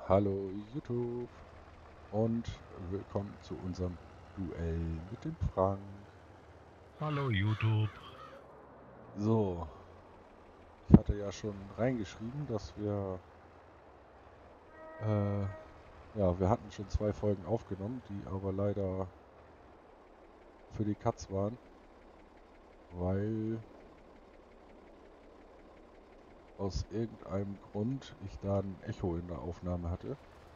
Hallo YouTube und willkommen zu unserem Duell mit dem Frank. Hallo YouTube. So, ich hatte ja schon reingeschrieben, dass wir hatten schon 2 Folgen aufgenommen, die aber leider für die Katz waren, weil aus irgendeinem Grund ich da ein Echo in der Aufnahme hatte.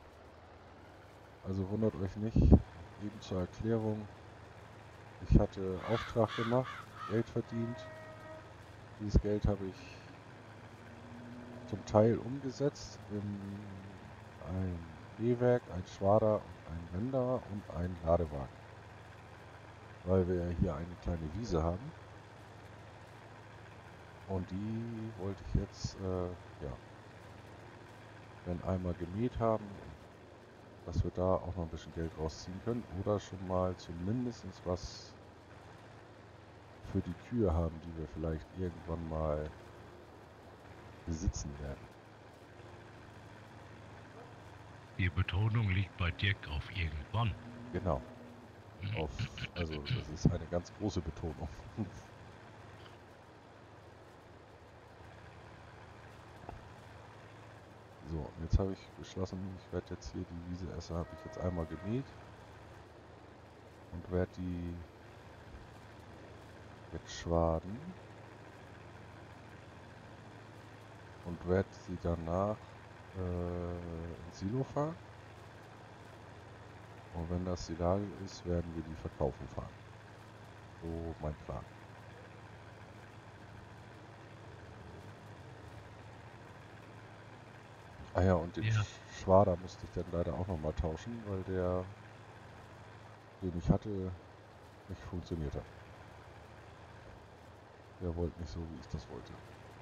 Also wundert euch nicht, eben zur Erklärung, ich hatte Auftrag gemacht, Geld verdient. Dieses Geld habe ich zum Teil umgesetzt in ein E-Werk, ein Schwader und ein Wender und einen Ladewagen. Weil wir ja hier eine kleine Wiese haben. Und die wollte ich jetzt, wenn einmal gemäht haben, dass wir da auch noch ein bisschen Geld rausziehen können. Oder schon mal zumindest was für die Kühe haben, die wir vielleicht irgendwann mal besitzen werden. Die Betonung liegt bei Dirk auf irgendwann. Genau. Also das ist eine ganz große Betonung. So, und jetzt habe ich beschlossen, ich werde jetzt hier die Wiese Esse habe ich jetzt einmal gemäht und werde die jetzt schwaden und werde sie danach ins Silo fahren. Und wenn das Silage ist, werden wir die verkaufen fahren. So mein Plan. Ah ja, und den Ja, Schwader musste ich dann leider auch nochmal tauschen, weil der, den ich hatte, nicht funktioniert hat. Der wollte nicht so, wie ich das wollte.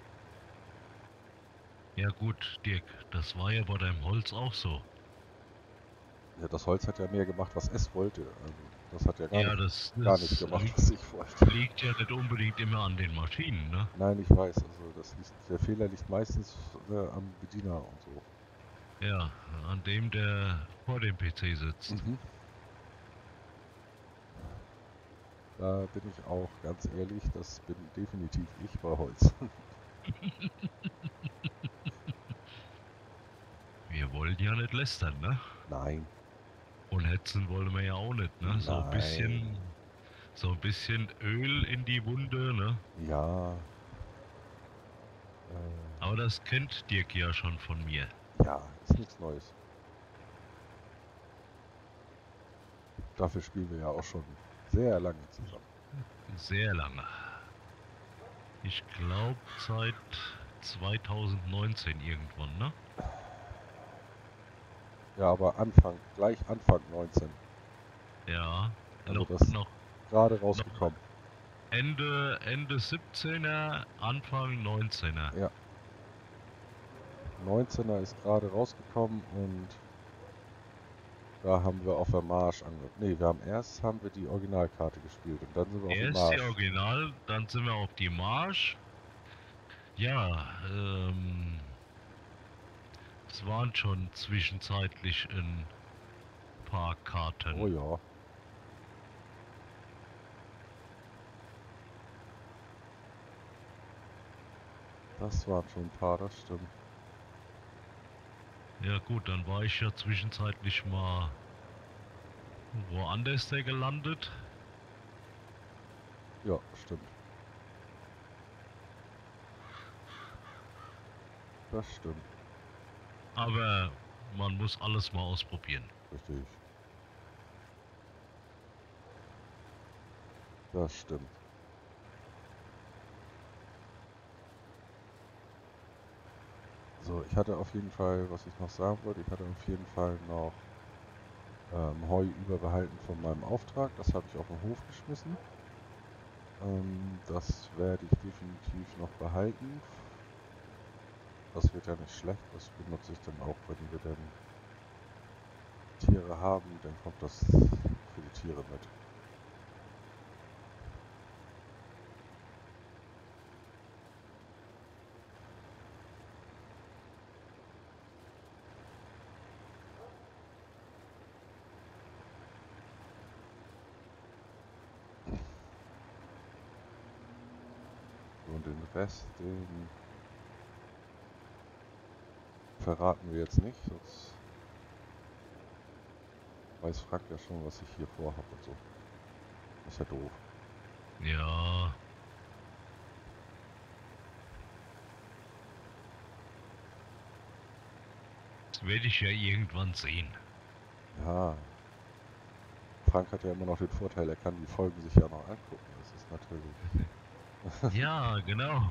ja gut, Dirk, das war ja bei deinem Holz auch so. Ja, das Holz hat ja mehr gemacht, was es wollte. Also das hat ja Ja, gar nicht das gemacht, was ich wollte. liegt ja nicht unbedingt immer an den Maschinen, ne? Nein, ich weiß. Also der Fehler liegt meistens am Bediener und so. Ja, an dem, der vor dem PC sitzt. Mhm. Da bin ich auch ganz ehrlich, das bin definitiv ich bei Holz. Wir wollen ja nicht lästern, ne? Nein, Und hetzen wollen wir ja auch nicht, ne? nein, So ein bisschen Öl in die Wunde, ne? ja, Aber das kennt Dirk ja schon von mir. ja, ist nichts Neues. Dafür spielen wir ja auch schon sehr lange zusammen. Sehr lange. Ich glaube seit 2019 irgendwann, ne? Ja, aber gleich Anfang 19. Ja, Also noch, das noch, gerade noch rausgekommen. Ende 17er, Anfang 19er. Ja, 19er ist gerade rausgekommen und da haben wir auf der Marsch nee, haben wir die Originalkarte gespielt und dann sind wir auf die Erst die Marsch. Original, dann sind wir auf die Marsch. Ja, es waren schon zwischenzeitlich ein paar Oh Karten. ja, das waren schon ein paar, das stimmt. Ja gut, dann war ich ja zwischenzeitlich mal woanders da gelandet. Ja, stimmt. Das stimmt. Aber man muss alles mal ausprobieren. Richtig. Das stimmt. So, ich hatte auf jeden Fall, was ich noch sagen wollte, ich hatte auf jeden Fall noch Heu überbehalten von meinem Auftrag. Das habe ich auf den Hof geschmissen. Das werde ich definitiv noch behalten. Das wird ja nicht schlecht. Das benutze ich dann auch, wenn wir dann Tiere haben. Dann kommt das für die Tiere mit. Und den Rest, den verraten wir jetzt nicht, sonst weiß Frank ja schon, was ich hier vorhabe und so. Ist ja doof. Ja, das werde ich ja irgendwann sehen. Ja, Frank hat ja immer noch den Vorteil, er kann die Folgen sich ja noch angucken. Das ist natürlich... Ja, genau.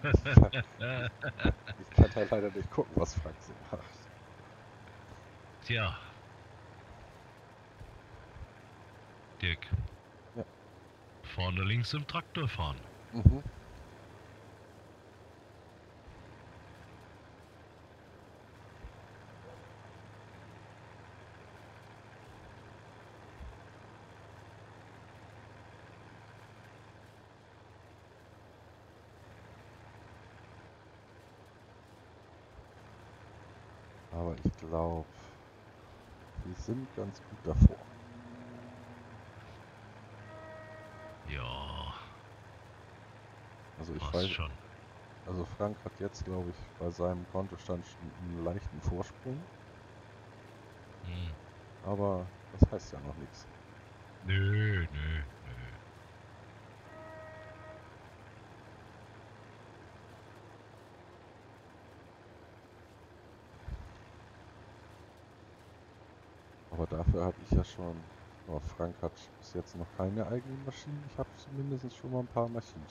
Ich kann da leider nicht gucken, was Frank so macht. Tja, Dirk, Ja. vorne links im Traktor fahren. Mhm. Aber ich glaube, wir sind ganz gut davor. Ja, Also ich passt weiß, schon. also Frank hat jetzt, glaube ich, bei seinem Kontostand schon einen leichten Vorsprung. Hm. Aber das heißt ja noch nichts. Nö, nö. Aber dafür habe ich ja schon... Oh, Frank hat bis jetzt noch keine eigenen Maschinen. Ich habe zumindest schon mal ein paar Maschinen.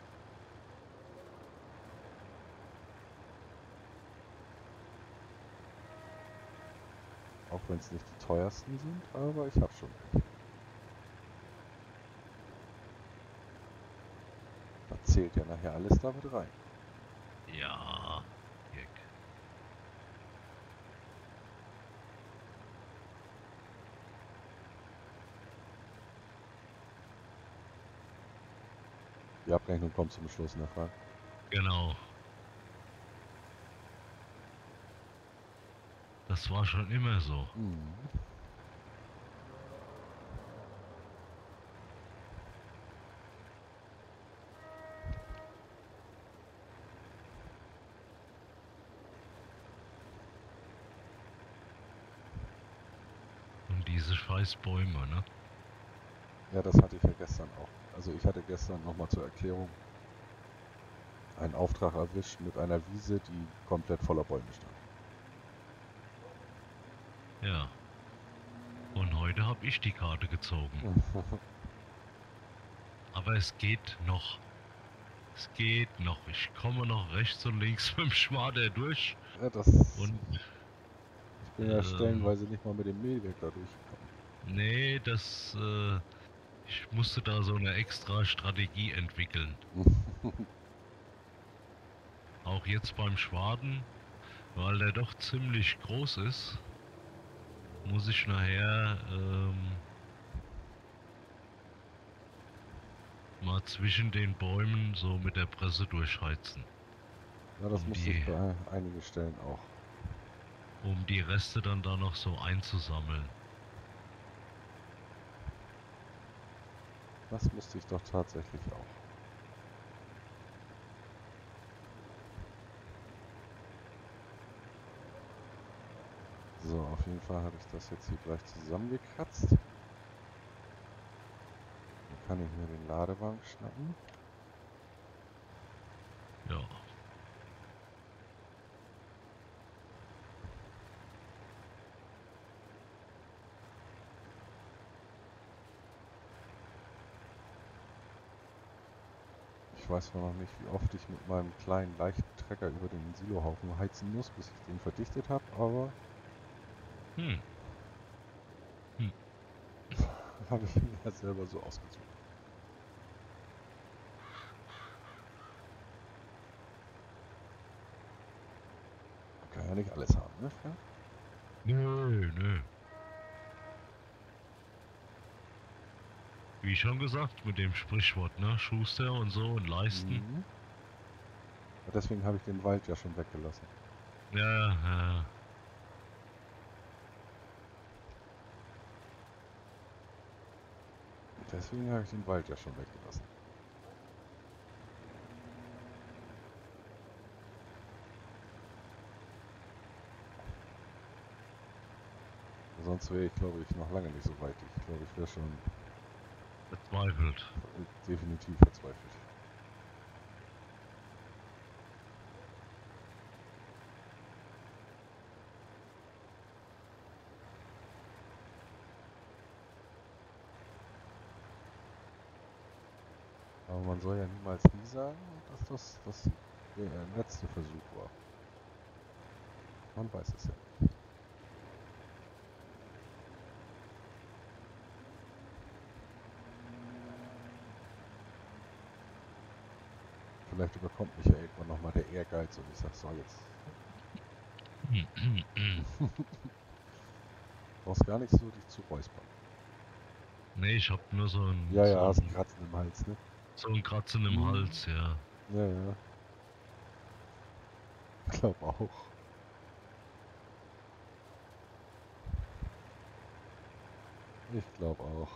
Auch wenn es nicht die teuersten sind, aber ich habe schon welche. Da zählt ja nachher alles damit rein. Ja, Dirk. Die Abrechnung kommt zum Schluss, ne Frank? Genau. Das war schon immer so. Mhm. Und diese scheiß Bäume, ne? Ja, das hatte ich ja gestern auch. Also ich hatte gestern nochmal zur Erklärung einen Auftrag erwischt mit einer Wiese, die komplett voller Bäume stand. Ja. Und heute habe ich die Karte gezogen. Aber es geht noch. Es geht noch. Ich komme noch rechts und links mit dem Schwader durch. Ja, Und ich bin ja stellenweise nicht mal mit dem Mähwerk da durchgekommen. nee, ich musste da so eine extra Strategie entwickeln. Auch jetzt beim Schwaden, weil der doch ziemlich groß ist, muss ich nachher mal zwischen den Bäumen so mit der Presse durchheizen, Ja, das um musste ich bei einigen Stellen auch. die Reste dann da noch so einzusammeln. Das musste ich doch tatsächlich auch. So, auf jeden Fall habe ich das jetzt hier gleich zusammengekratzt. Dann kann ich mir den Ladewagen schnappen. Ja, Ich weiß zwar noch nicht, wie oft ich mit meinem kleinen, leichten Trecker über den Silohaufen heizen muss, bis ich den verdichtet habe, aber hm, habe ich mir ja selber so ausgesucht. Man kann ja nicht alles haben, ne, Frank? nö. Wie schon gesagt, mit dem Sprichwort, ne? Schuster und so und Leisten. Mhm. Ja, deswegen habe ich den Wald ja schon weggelassen. Ja. Deswegen habe ich den Wald ja schon weggelassen. sonst wäre ich, glaube ich, noch lange nicht so weit. Ich glaube, ich wäre schon Verzweifelt. definitiv verzweifelt. Aber man soll ja niemals nie sagen, dass das der letzte Versuch war. Man weiß es ja nicht. Vielleicht überkommt mich ja irgendwann nochmal der Ehrgeiz und ich sag so, jetzt brauchst gar nicht so dich zu räuspern. Nee, ich hab nur Ja, ja, hast einen Kratzen im Hals, ne? so ein Kratzen im Hals, ja. Ja, ja. Ich glaube auch. Ich glaube auch.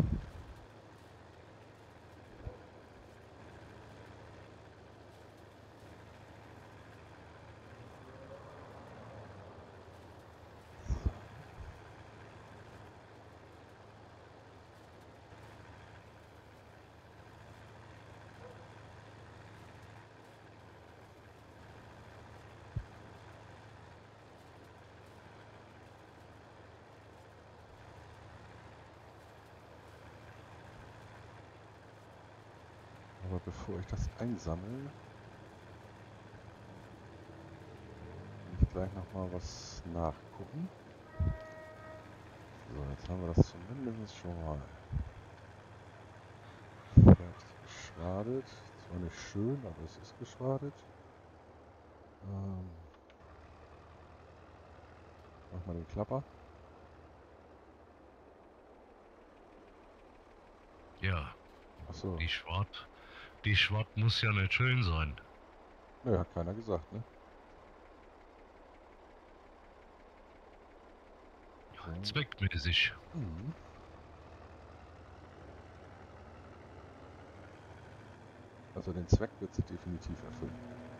Aber bevor ich das einsammle, will ich gleich nochmal was nachgucken. So, jetzt haben wir das zumindest schon mal fertig geschwadet. Zwar nicht schön, aber es ist geschwadet. Mach mal den Klapper. Ja, Achso, die Schwart muss ja nicht schön sein. ne, hat keiner gesagt, ne? So. Zweckmäßig. Mhm. Also den Zweck wird sie definitiv erfüllen.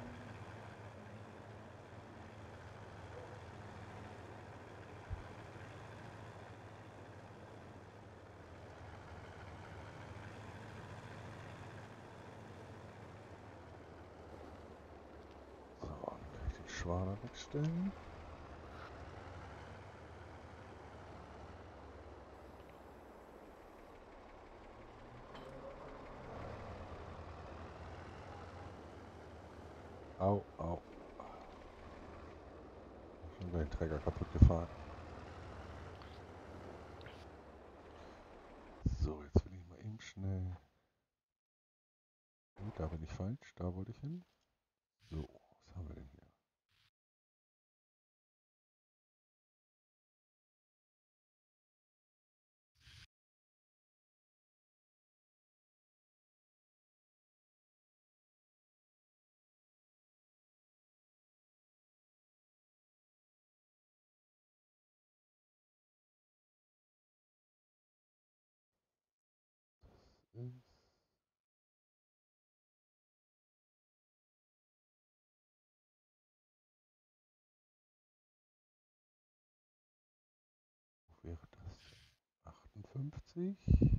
So, dann kann ich den Schwader wegstellen. Au, au. Schon wieder den Träger kaputt gefahren. So, jetzt will ich mal eben schnell. Nee, da bin ich falsch. Da wollte ich hin. So, was haben wir denn hier? Das ist. Wo wäre das denn? 58,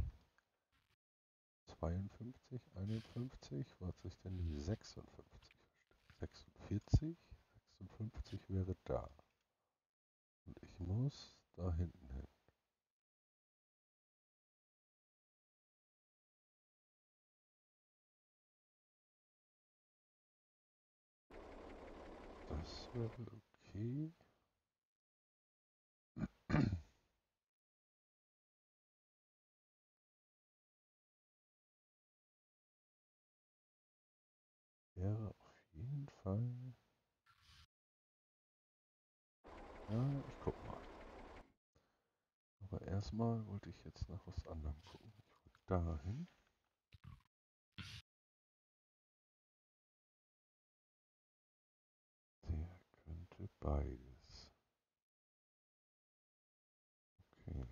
52, 51. Wo hat sich denn die 56 versteckt? 46, 56 wäre da. Und ich muss da hinten hin. Das wäre okay. Wäre auf jeden Fall. Ja, ich guck mal. Aber erstmal wollte ich jetzt nach was anderem gucken. Ich wollte dahin. Der könnte beides. Okay.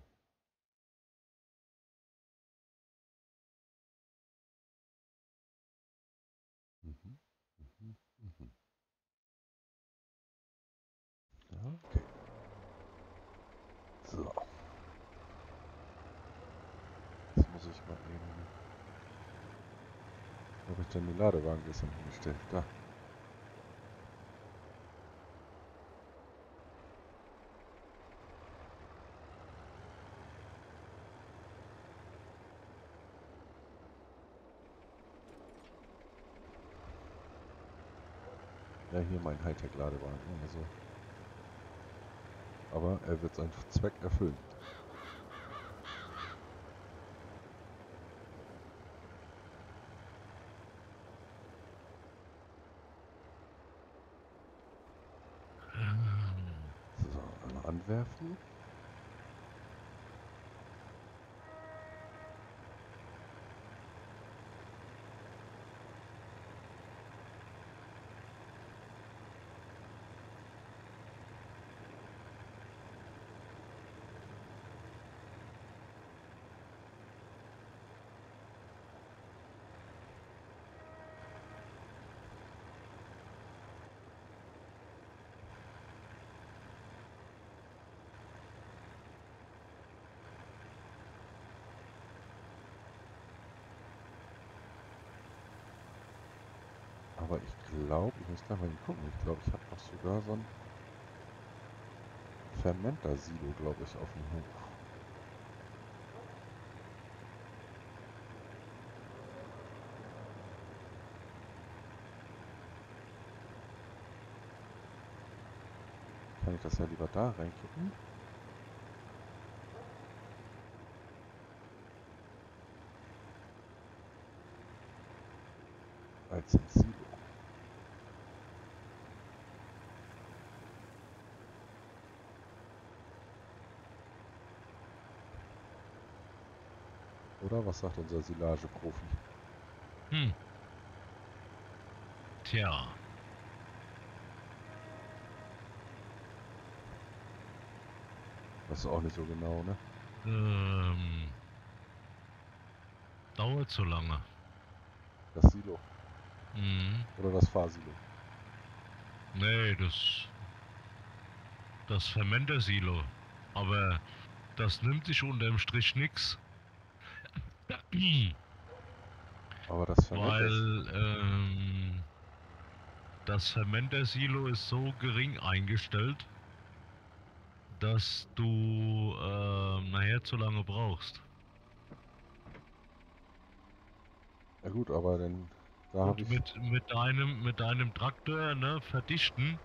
Mhm. Mhm. Mhm. Ja, okay. So. Jetzt muss ich mal eben... Wo habe ich denn die Ladewagen gestern hingestellt? Da. Ja, hier mein Hightech-Ladewagen. Also. Aber er wird seinen Zweck erfüllen. So, einmal anwerfen. Aber ich glaube, ich muss gleich mal gucken. Ich glaube, ich habe noch sogar so ein Fermenter-Silo, glaube ich, auf dem Hof. Kann ich das ja lieber da reinkippen? Als ein Silo. Oder was sagt unser Silage-Profi? Tja. Das ist auch nicht so genau, ne? Dauert so lange. Das Silo. Mhm. Oder das Fahrsilo. Nee, das Fermenter-Silo. Aber das nimmt sich unterm Strich nix. Aber das Fermenter... Weil das Fermenter-Silo ist so gering eingestellt, dass du nachher zu lange brauchst. Ja gut, aber dann... Da habe Gut, ich... mit deinem Traktor, ne, verdichten,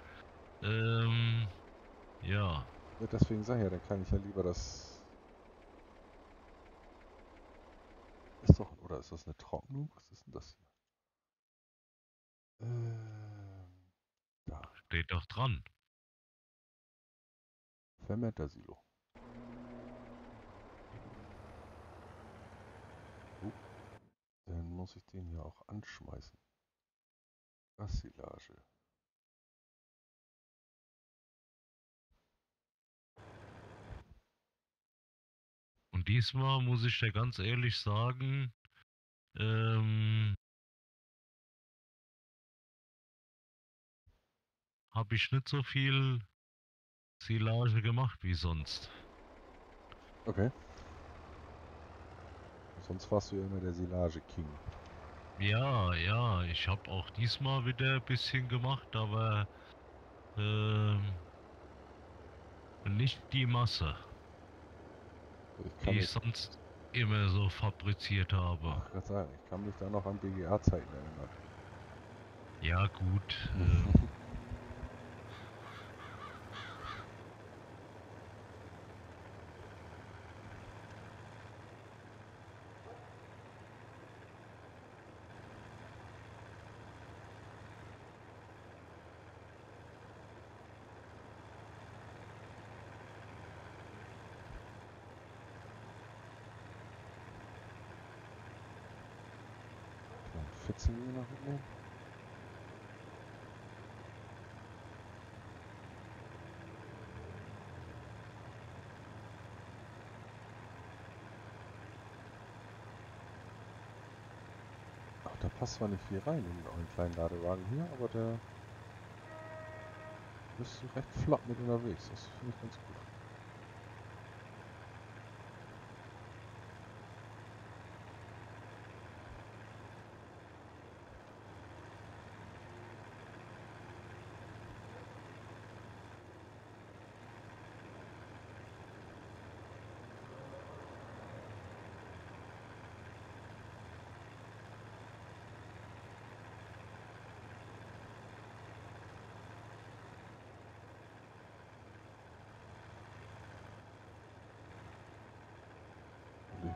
ja. Ja, deswegen sage ich ja, dann kann ich ja lieber das... Ist doch... Oder ist das eine Trocknung? Was ist denn das hier? Da. Steht doch dran. Fermenter-Silo. Dann muss ich den ja auch anschmeißen. Gassilage. Und diesmal muss ich dir ganz ehrlich sagen, ähm, habe ich nicht so viel Silage gemacht wie sonst. Okay. Sonst warst du ja immer der Silage-King. Ja, ja, ich habe auch diesmal wieder ein bisschen gemacht, aber ähm, nicht die Masse, Ich kann die mich... ich sonst immer so fabriziert habe. Ach, Gott sei Dank, ich kann mich da noch an BGA-Zeiten erinnern. Ja gut, Kleinen Fitzen hier noch mitnehmen. Ach, da passt zwar nicht viel rein in euren kleinen Ladewagen hier, aber der ist recht flott mit unterwegs. Das finde ich ganz gut.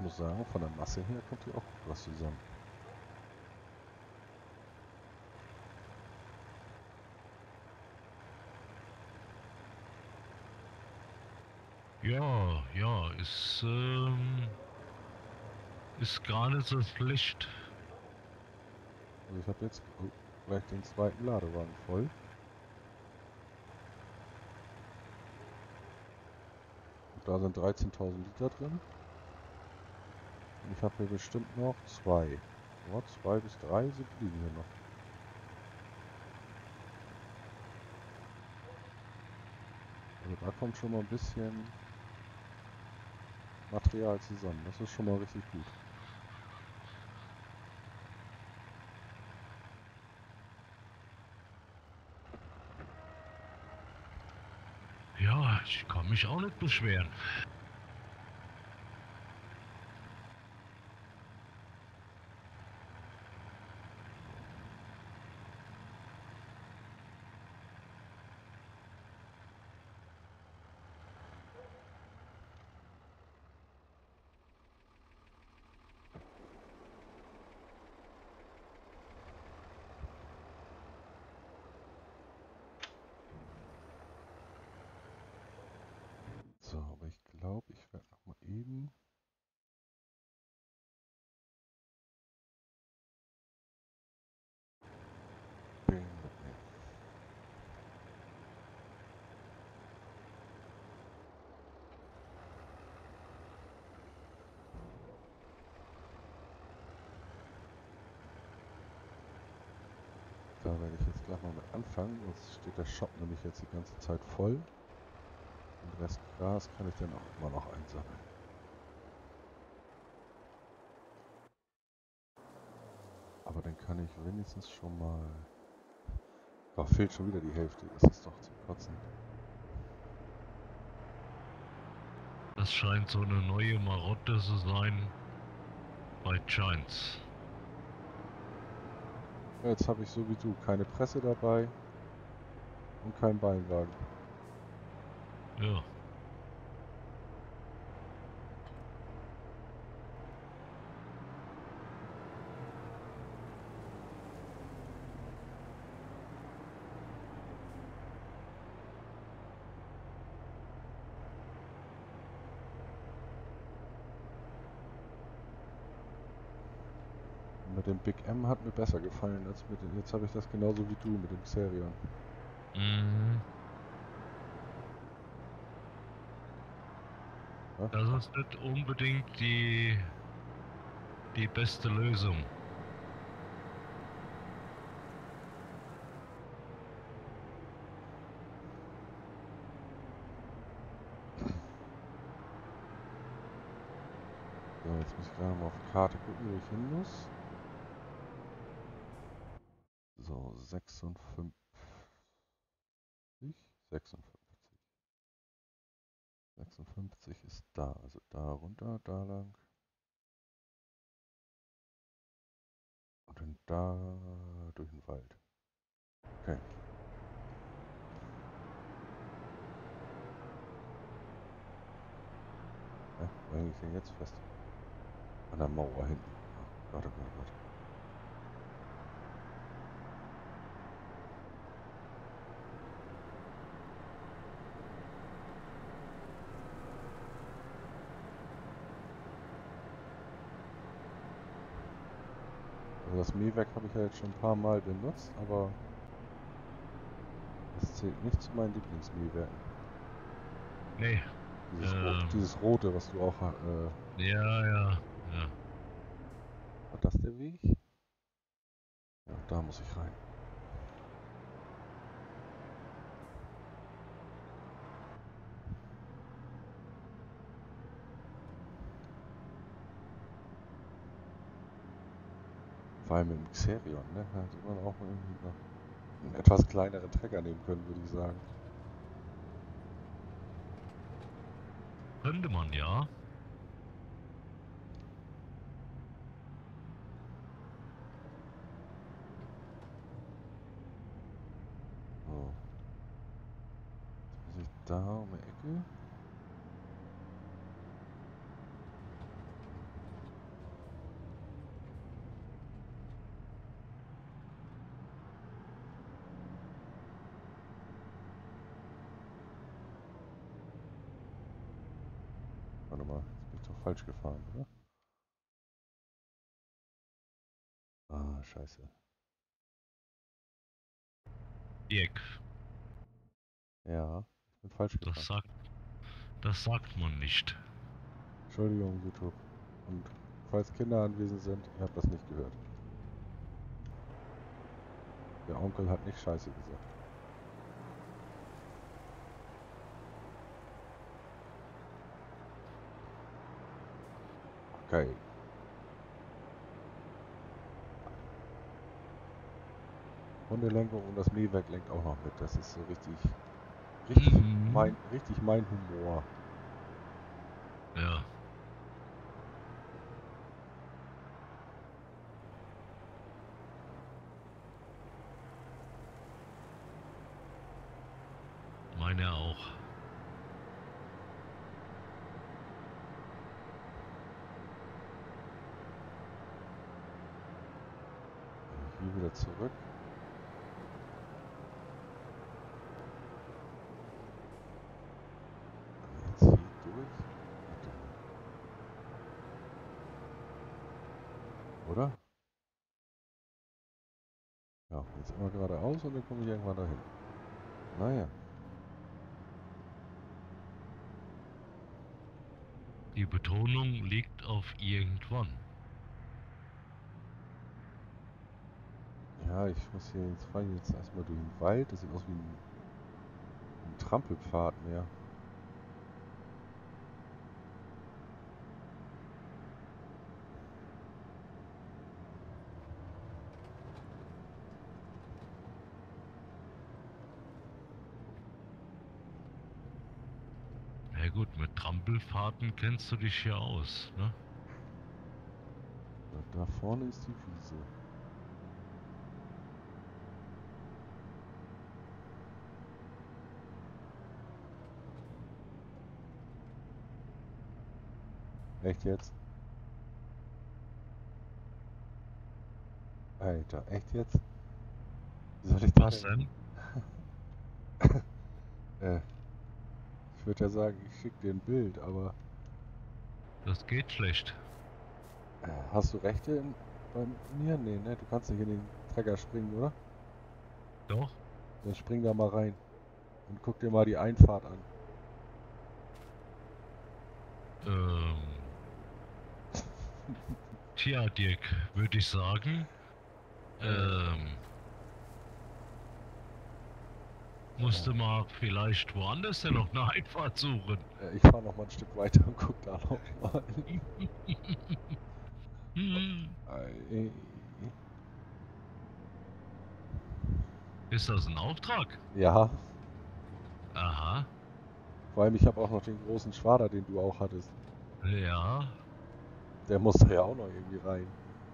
muss sagen, von der Masse her kommt hier auch gut was zusammen. Ja, ja, ist gar nicht so schlecht. Also ich habe jetzt gleich den zweiten Ladewagen voll. Und da sind 13.000 Liter drin. Und ich habe hier bestimmt noch zwei. Ja, 2 bis 3 liegen hier noch. Also da kommt schon mal ein bisschen Material zusammen. Das ist schon mal richtig gut. Ja, ich kann mich auch nicht beschweren. So, aber ich glaube, ich werde noch mal eben den mitnehmen. Da werde ich jetzt gleich mal mit anfangen, sonst steht der Shop nämlich jetzt die ganze Zeit voll. Den Rest Gras kann ich dann auch immer noch einsammeln. Aber dann kann ich wenigstens schon mal... Oh, fehlt schon wieder die Hälfte. Das ist doch zum Kotzen. Das scheint so eine neue Marotte zu sein bei Giants. Jetzt habe ich so wie du keine Presse dabei und keinen Beinwagen. Ja. Mit dem Big M hat mir besser gefallen als mit dem... Jetzt habe ich das genauso wie du mit dem Xerion. Mhm. Ja? Das ist nicht unbedingt die beste Lösung. So, jetzt muss ich gerade mal auf die Karte gucken, wo ich hin muss. So, 56. 56. 56 ist da. Also da runter, da lang. Und dann da durch den Wald. Okay. Wo hänge ich denn jetzt fest? An der Mauer hinten. Oh Gott, oh Gott, oh Gott. Also das Mähwerk habe ich ja jetzt schon ein paar Mal benutzt, aber es zählt nicht zu meinen Lieblingsmähwerken. Nee. Dieses rote, was du auch... Ja, ja, ja. war das der Weg? Ja, da muss ich rein. Vor allem mit dem Xerion, ne? Da hätte man auch irgendwie noch einen etwas kleineren Trecker nehmen können, würde ich sagen. Könnte man ja. So, jetzt muss ich da um die Ecke. Warte mal, jetzt bin ich doch falsch gefahren, oder? Ah, scheiße. Dirk, Ja, ich bin falsch gefahren. das sagt man nicht. Entschuldigung, YouTube. Und falls Kinder anwesend sind, ihr habt das nicht gehört. Der Onkel hat nicht Scheiße gesagt. Geil. Hundelenkung und das Mähwerk lenkt auch noch mit. Das ist so richtig Mhm. mein Humor. Ja. Meine auch. Hier wieder zurück. Jetzt hier durch. Oder? Ja, jetzt immer geradeaus und dann komme ich irgendwann dahin. Naja. Die Betonung liegt auf irgendwann. Ja, ich muss hier, jetzt fahre ich jetzt erstmal durch den Wald. Das sieht aus wie ein Trampelpfad mehr. Na gut, mit Trampelfahrten kennst du dich ja aus, ne? Da vorne ist die Wiese. Echt jetzt? Alter, echt jetzt? Wie soll ich da Was denn? denn? Äh, ich würde ja sagen, ich schicke dir ein Bild, aber Das geht schlecht. hast du Rechte bei mir? Nee, ne? Du kannst nicht in den Trecker springen, oder? Doch? Dann spring da mal rein und guck dir mal die Einfahrt an. Ähm, tja, Dirk, würde ich sagen, ähm, musst du mal vielleicht woanders denn noch eine Einfahrt suchen. Ich fahre noch mal ein Stück weiter und guck da noch mal. Hm. Ei. Ist das ein Auftrag? Ja, Aha, vor allem ich habe auch noch den großen Schwader, den du auch hattest. ja. Der muss da ja auch noch irgendwie rein.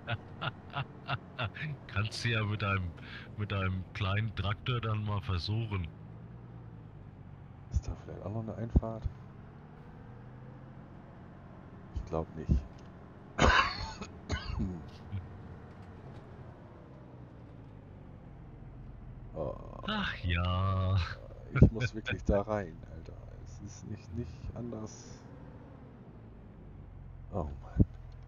Kannst du ja mit deinem kleinen Traktor dann mal versuchen. Ist da vielleicht auch noch eine Einfahrt? Ich glaube nicht. Oh, Ach ja. ich muss wirklich da rein, Alter. Es ist nicht anders. Oh Mann.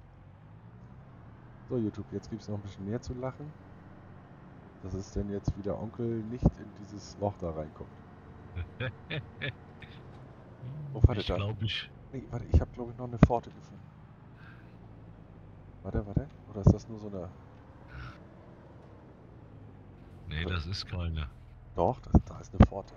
So, YouTube, jetzt gibt es noch ein bisschen mehr zu lachen. Das ist denn jetzt, wie der Onkel nicht in dieses Loch da reinkommt. Oh, warte, Ich da. glaube, ich. Nee, warte, ich habe, glaube ich, noch eine Pforte gefunden. Warte, warte. Oder ist das nur so eine... Nee, Warte. das ist keine. Doch, da ist eine Pforte.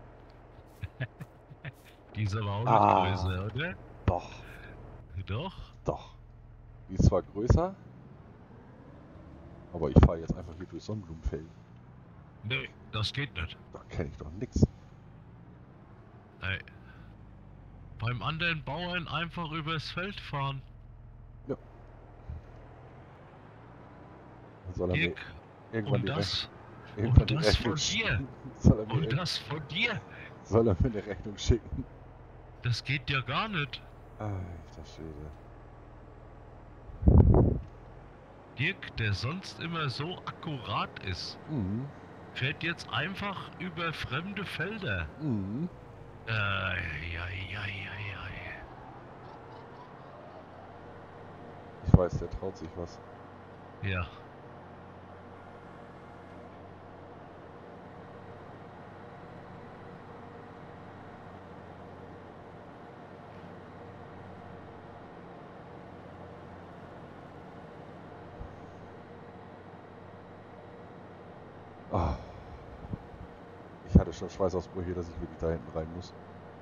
Die ist aber auch nicht Ah, größer, oder? doch, Doch? doch. Die ist zwar größer, aber ich fahre jetzt einfach hier durch Sonnenblumenfeld. Nee, das geht nicht. Da kenne ich doch nix. Ey. Beim anderen Bauern einfach übers Feld fahren. Ja. Dann soll er mir Dirk, irgendwann und das, irgendwann und die das Rechnung von dir. soll er mir Und das von dir. soll er mir eine Rechnung schicken. Das geht ja gar nicht. Alter Schwede. Dirk, der sonst immer so akkurat ist, Mhm. fährt jetzt einfach über fremde Felder. Mhm. Ja, ja, ja, ja. weiß, der traut sich was. Ja. Ah. Ich hatte schon Schweißausbrüche, dass ich wirklich da hinten rein muss.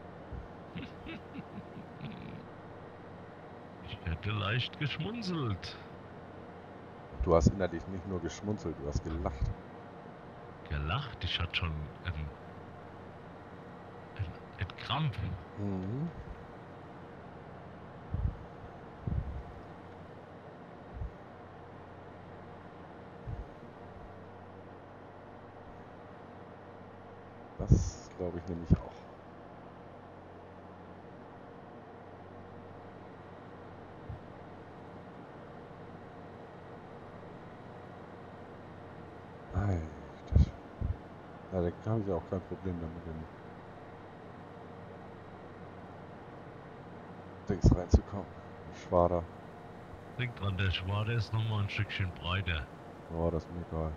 Ich hätte leicht geschmunzelt. Du hast innerlich nicht nur geschmunzelt, du hast gelacht. Gelacht, ich hatte schon ein Krampf. Mhm. Das glaube ich nämlich auch. Alter. Ja, da habe ich auch kein Problem damit, in Dings reinzukommen. Schwader. Denk dran, der Schwader ist nochmal ein Stückchen breiter. Oh, das ist mir egal.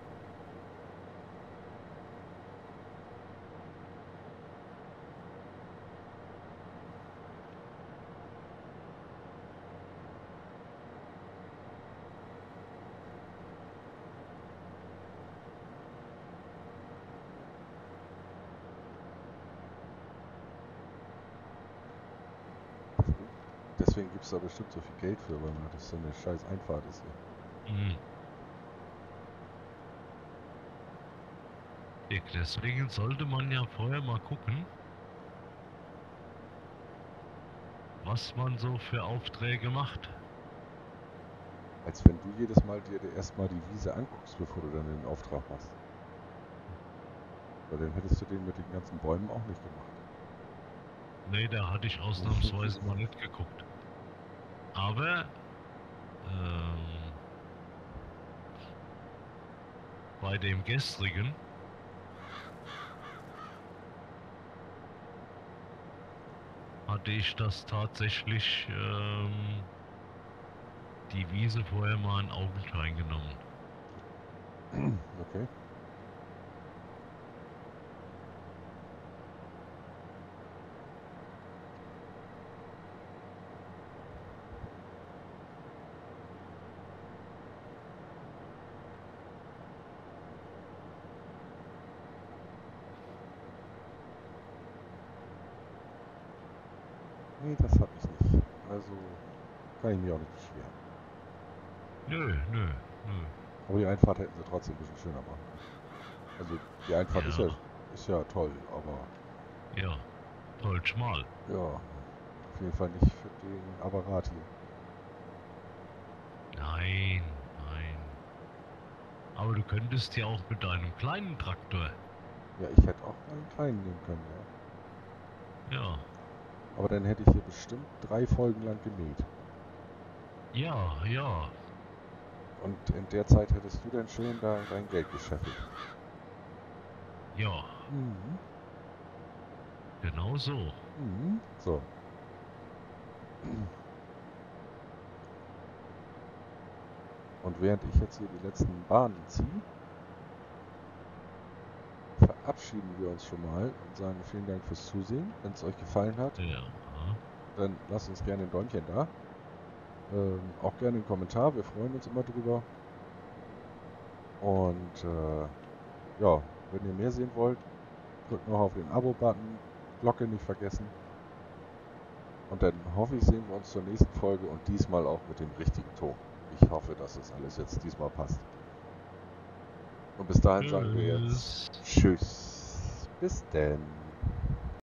Deswegen gibt es da bestimmt so viel Geld für, weil das so eine scheiß Einfahrt ist hier. Hm. Deswegen sollte man ja vorher mal gucken, was man so für Aufträge macht. Als wenn du jedes Mal dir erstmal die Wiese anguckst, bevor du dann den Auftrag machst. Weil dann hättest du den mit den ganzen Bäumen auch nicht gemacht. Nee, da hatte ich ausnahmsweise mal nicht geguckt. Aber bei dem gestrigen hatte ich das tatsächlich die Wiese vorher mal in Augenschein genommen. Okay. Nee, das habe ich nicht. Also kann ich mich auch nicht beschweren. Nö. Aber die Einfahrt hätten sie trotzdem ein bisschen schöner machen können. Also die Einfahrt Ja, ist ja toll, aber ja, toll schmal. ja, auf jeden Fall nicht für den Apparat hier. Nein. Aber du könntest ja auch mit deinem kleinen Traktor. Ja, ich hätte auch einen kleinen nehmen können, ja. Ja, Aber dann hätte ich hier bestimmt 3 Folgen lang gemäht. ja. Und in der Zeit hättest du dann schön da dein Geld gescheffelt. Ja, Mhm. genau so. Mhm. So. Und während ich jetzt hier die letzten Bahnen ziehe, verabschieden wir uns schon mal und sagen vielen Dank fürs Zusehen. Wenn es euch gefallen hat, Ja. dann lasst uns gerne ein Däumchen da. Auch gerne einen Kommentar, wir freuen uns immer drüber. Und ja, wenn ihr mehr sehen wollt, drückt noch auf den Abo-Button, Glocke nicht vergessen. Und dann hoffe ich, sehen wir uns zur nächsten Folge und diesmal auch mit dem richtigen Ton. Ich hoffe, dass das alles jetzt diesmal passt. Und bis dahin sagen wir jetzt Tschüss. Tschüss. Bis denn.